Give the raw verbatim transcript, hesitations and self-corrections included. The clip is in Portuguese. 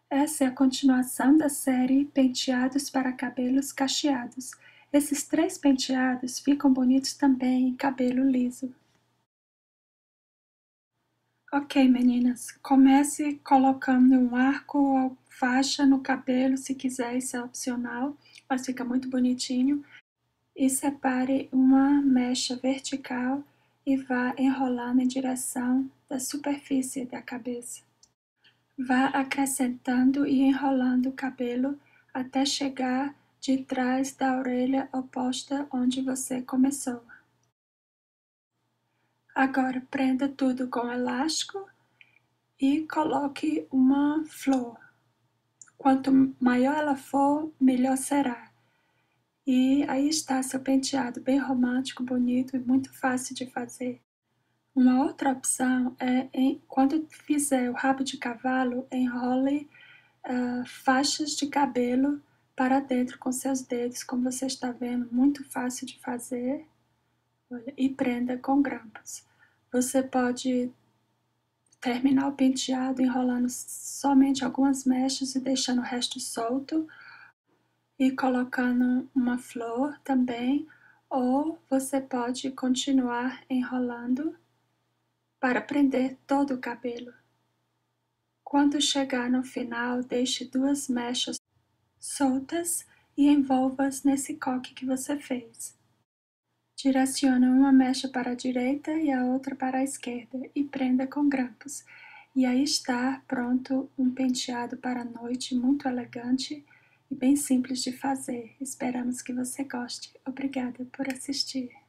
Essa é a continuação da série Penteados para Cabelos Cacheados. Esses três penteados ficam bonitos também em cabelo liso. Ok, meninas, comece colocando um arco ou faixa no cabelo, se quiser, isso é opcional, mas fica muito bonitinho. E separe uma mecha vertical e vá enrolando em direção da superfície da cabeça. Vá acrescentando e enrolando o cabelo até chegar de trás da orelha oposta onde você começou. Agora prenda tudo com elástico e coloque uma flor. Quanto maior ela for, melhor será. E aí está seu penteado bem romântico, bonito e muito fácil de fazer. Uma outra opção é, em, quando fizer o rabo de cavalo, enrole uh, faixas de cabelo para dentro com seus dedos, como você está vendo, muito fácil de fazer. Olha, e prenda com grampos. Você pode terminar o penteado enrolando somente algumas mechas e deixando o resto solto e colocando uma flor também, ou você pode continuar enrolando para prender todo o cabelo. Quando chegar no final, deixe duas mechas soltas e envolva-as nesse coque que você fez. Direcione uma mecha para a direita e a outra para a esquerda e prenda com grampos. E aí está pronto um penteado para a noite muito elegante e bem simples de fazer. Esperamos que você goste. Obrigada por assistir.